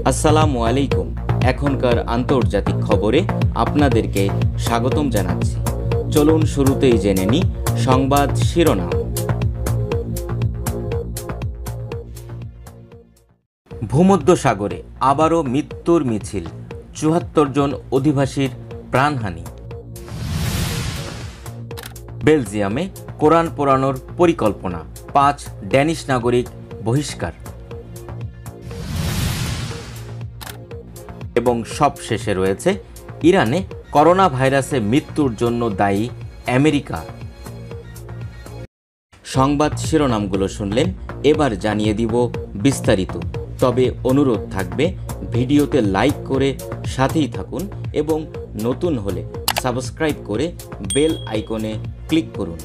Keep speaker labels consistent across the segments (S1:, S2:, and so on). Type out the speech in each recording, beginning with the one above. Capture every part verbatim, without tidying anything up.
S1: আসসালামু আলাইকুম। এখনকার আন্তর্জাতিক খবরে আপনাদেরকে স্বাগতম জানাচ্ছি। চলুন শুরুতেই জেনে নিই সংবাদ শিরোনাম। ভূমধ্যসাগরে আবারও মৃত্যুর মিছিল, চুয়াত্তর জন অধিবাসীর প্রাণহানি। বেলজিয়ামে কোরআন পোড়ানোর পরিকল্পনা, পাঁচ ড্যানিশ নাগরিক বহিষ্কার। এবং সবশেষে রয়েছে ইরানে করোনা ভাইরাসে মৃত্যুর জন্য দায়ী আমেরিকা। সংবাদ শিরোনামগুলো শুনলেন, এবার জানিয়ে দিব বিস্তারিত। তবে অনুরোধ থাকবে ভিডিওতে লাইক করে সাথেই থাকুন এবং নতুন হলে সাবস্ক্রাইব করে বেল আইকনে ক্লিক করুন।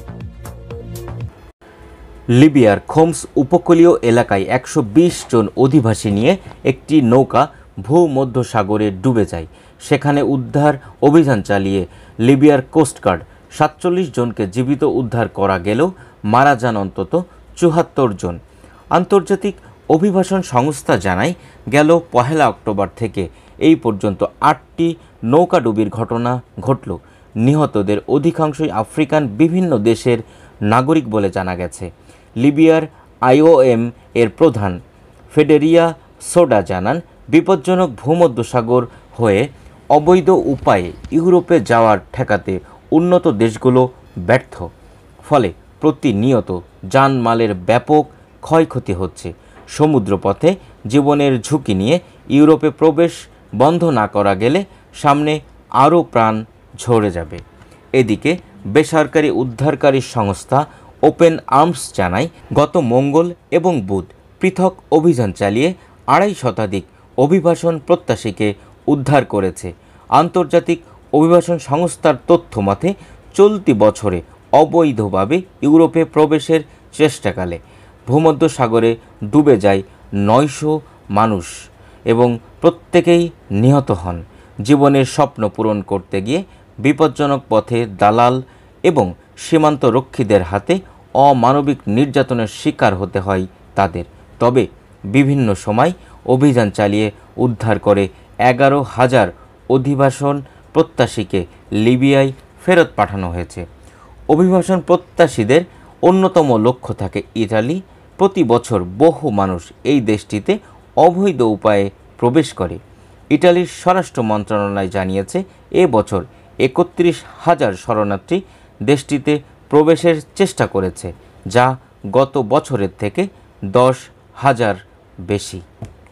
S1: লিবিয়ার হোমস উপকূলীয় এলাকায় একশো বিশ জন অধিবাসী নিয়ে একটি নৌকা ভূমধ্যসাগরে ডুবে যায়। সেখানে উদ্ধার অভিযান চালিয়ে লিবিয়ার কোস্টগার্ড সাতচল্লিশ জনকে জীবিত উদ্ধার করা গেলেও মারা যান অন্তত চুয়াত্তর জন। আন্তর্জাতিক অভিবাসন সংস্থা জানায়, গেল পহেলা অক্টোবর থেকে এই পর্যন্ত আটটি নৌকাডুবির ঘটনা ঘটল। নিহতদের অধিকাংশই আফ্রিকান বিভিন্ন দেশের নাগরিক বলে জানা গেছে। লিবিয়ার আইওএম এর প্রধান ফেডেরিয়া সোডা জানান, বিপজ্জনক ভূমধ্যসাগর হয়ে অবৈধ উপায়ে ইউরোপে যাওয়ার ঠেকাতে উন্নত দেশগুলো ব্যর্থ। ফলে প্রতিনিয়ত জানমালের ব্যাপক ক্ষয়ক্ষতি হচ্ছে। সমুদ্রপথে জীবনের ঝুঁকি নিয়ে ইউরোপে প্রবেশ বন্ধ না করা গেলে সামনে আরও প্রাণ ঝরে যাবে। এদিকে বেসরকারি উদ্ধারকারী সংস্থা ওপেন আর্মস জানায়, গত মঙ্গল এবং বুধ পৃথক অভিযান চালিয়ে আড়াই শতাধিক অভিবাসন প্রত্যাশীকে উদ্ধার করেছে। আন্তর্জাতিক অভিবাসন সংস্থার তথ্য মতে চলতি বছরে অবৈধভাবে ইউরোপে প্রবেশের চেষ্টাকালে ভূমধ্যসাগরে ডুবে যায় নয়শো মানুষ এবং প্রত্যেকেই নিহত হন। জীবনের স্বপ্ন পূরণ করতে গিয়ে বিপজ্জনক পথে দালাল এবং সীমান্ত রক্ষীদের হাতে অমানবিক নির্যাতনের শিকার হতে হয় তাদের। তবে বিভিন্ন সময় অভিযান চালিয়ে উদ্ধার করে এগারো হাজার অভিবাসন প্রত্যাশীকে লিবিয়ায় ফেরত পাঠানো হয়েছে। অভিবাসন প্রত্যাশীদের অন্যতম লক্ষ্য থাকে ইতালি। প্রতি বছর বহু মানুষ এই দেশটিতে অবৈধ উপায়ে প্রবেশ করে। ইটালির স্বরাষ্ট্র মন্ত্রণালয় জানিয়েছে, এ বছর একত্রিশ হাজার শরণার্থী দেশটিতে প্রবেশের চেষ্টা করেছে, যা গত বছরের থেকে দশ হাজার বেশি।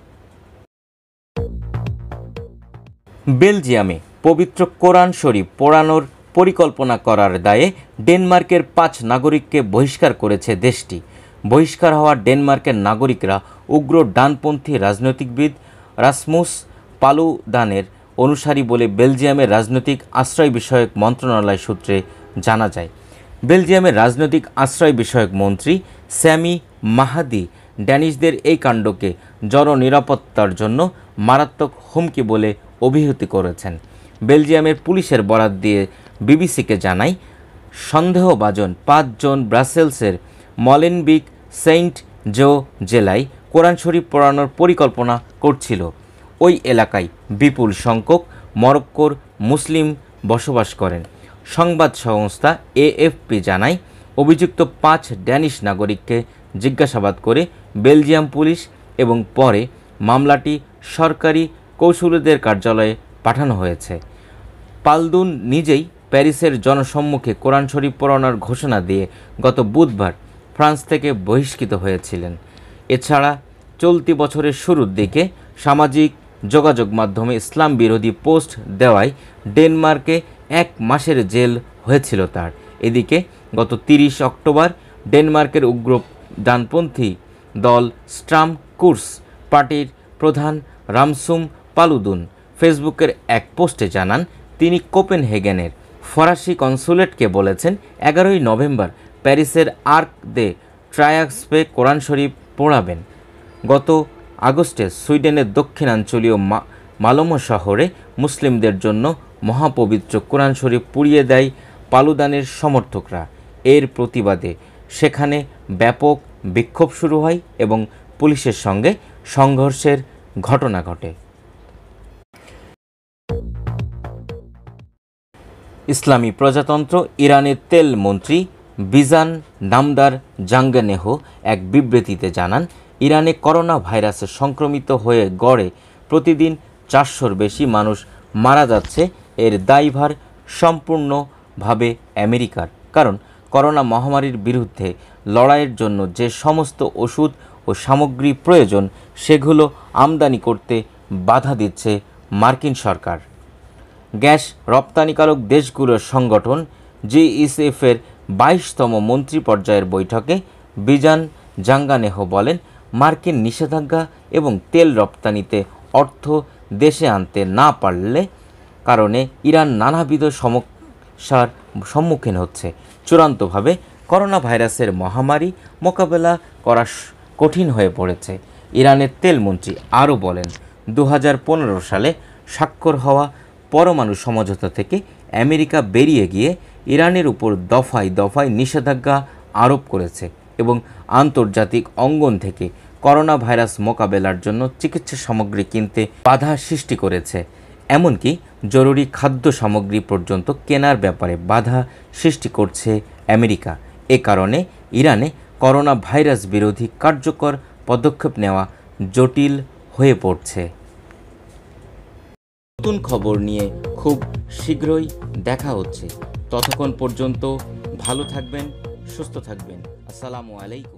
S1: বেলজিয়ামে পবিত্র কোরআন শরীফ পোড়ানোর পরিকল্পনা করার দায়ে ডেনমার্কের পাঁচ নাগরিককে বহিষ্কার করেছে দেশটি। বহিষ্কার হওয়া ডেনমার্কের নাগরিকরা উগ্র ডানপন্থী রাজনৈতিকবিদ রাসমুস পালুদানের অনুসারী বলে বেলজিয়ামের রাজনৈতিক আশ্রয় বিষয়ক মন্ত্রণালয় সূত্রে জানা যায়। বেলজিয়ামের রাজনৈতিক আশ্রয় বিষয়ক মন্ত্রী স্যামি মাহাদি ড্যানিশদের এই কাণ্ডকে জননিরাপত্তার জন্য মারাত্মক হুমকি বলে অভিহিত করেছেন। বেলজিয়ামের পুলিশের বরাত দিয়ে বিবিসিকে জানায়, সন্দেহভাজন পাঁচজন ব্রাসেলসের মলেনবিক সেন্ট জো জেলায় কোরআন শরীফ পোড়ানোর পরিকল্পনা করছিল। ওই এলাকায় বিপুল সংখ্যক মরক্কোর মুসলিম বসবাস করেন। সংবাদ সংস্থা এএফপি জানায়, অভিযুক্ত পাঁচ ড্যানিশ নাগরিককে জিজ্ঞাসাবাদ করে বেলজিয়াম পুলিশ এবং পরে মামলাটি সরকারি কৌশলীদের কার্যালয়ে পাঠানো হয়েছে। পালদুন নিজেই প্যারিসের জনসম্মুখে কোরআন শরীফ পোড়ানোর ঘোষণা দিয়ে গত বুধবার ফ্রান্স থেকে বহিষ্কৃত হয়েছিলেন। এছাড়া চলতি বছরের শুরুর দিকে সামাজিক যোগাযোগ মাধ্যমে ইসলাম বিরোধী পোস্ট দেওয়ায় ডেনমার্কে এক মাসের জেল হয়েছিল তার। এদিকে গত তিরিশ অক্টোবর ডেনমার্কের উগ্র ডানপন্থী দল স্ট্রাম কুর্স পার্টির প্রধান রামসুম পালুদুন ফেসবুকের এক পোস্টে জানান, তিনি কোপেনহেগেনের ফরাসি কনসুলেটকে বলেছেন, এগারোই নভেম্বর প্যারিসের আর্ক দে ট্রায়াক্সপে কোরআন শরীফ পোড়াবেন। গত আগস্টে সুইডেনের দক্ষিণাঞ্চলীয় মালমো শহরে মুসলিমদের জন্য মহাপবিত্র কোরআন শরীফ পুড়িয়ে দেয় পালুদানের সমর্থকরা। এর প্রতিবাদে সেখানে ব্যাপক বিক্ষোভ শুরু হয় এবং পুলিশের সঙ্গে সংঘর্ষের ঘটনা ঘটে। ইসলামী প্রজাতন্ত্র ইরানের তেল মন্ত্রী বিজান নামদার জাঙ্গানেহ এক বিবৃতিতে জানান, ইরানে করোনা ভাইরাসে সংক্রমিত হয়ে গড়ে প্রতিদিন চারশোর বেশি মানুষ মারা যাচ্ছে। এর দায়ভার সম্পূর্ণভাবে আমেরিকার, কারণ করোনা মহামারীর বিরুদ্ধে লড়াইয়ের জন্য যে সমস্ত ওষুধ ও সামগ্রী প্রয়োজন সেগুলো আমদানি করতে বাধা দিচ্ছে মার্কিন সরকার। গ্যাস রপ্তানিকারক দেশগুলোর সংগঠন জিইসিএফের বাইশতম মন্ত্রী পর্যায়ের বৈঠকে বিজান জাঙ্গানেহ বলেন, মার্কিন নিষেধাজ্ঞা এবং তেল রপ্তানিতে অর্থ দেশে আনতে না পারলে কারণে ইরান নানাবিধ সমস্যার সম্মুখীন হচ্ছে। চূড়ান্তভাবে করোনা ভাইরাসের মহামারী মোকাবেলা করা কঠিন হয়ে পড়েছে। ইরানের তেলমন্ত্রী আরও বলেন, দু হাজার পনেরো সালে স্বাক্ষর হওয়া পরমাণু সমঝোতা থেকে আমেরিকা বেরিয়ে গিয়ে ইরানের উপর দফায় দফায় নিষেধাজ্ঞা আরোপ করেছে এবং আন্তর্জাতিক অঙ্গন থেকে করোনা ভাইরাস মোকাবেলার জন্য চিকিৎসা সামগ্রী কিনতে বাধা সৃষ্টি করেছে। এমনকি জরুরি খাদ্য সামগ্রী পর্যন্ত কেনার ব্যাপারে বাধা সৃষ্টি করছে আমেরিকা। এ কারণে ইরানে করোনা ভাইরাস বিরোধী কার্যকর পদক্ষেপ নেওয়া জটিল হয়ে পড়ছে। নতুন খবর নিয়ে খুব শীঘ্রই দেখা হচ্ছে। ততক্ষণ পর্যন্ত ভালো থাকবেন, সুস্থ থাকবেন। আসসালামু আলাইকুম।